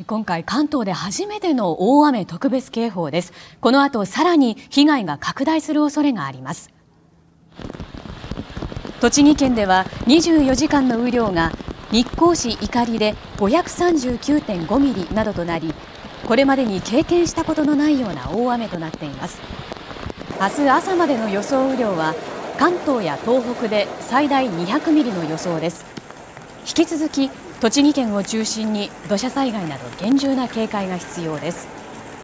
今回関東で初めての大雨特別警報です。この後さらに被害が拡大する恐れがあります。栃木県では24時間の雨量が日光市伊刈で539.5ミリなどとなり、これまでに経験したことのないような大雨となっています。明日朝までの予想雨量は関東や東北で最大200ミリの予想です。引き続き栃木県を中心に土砂災害など厳重な警戒が必要です。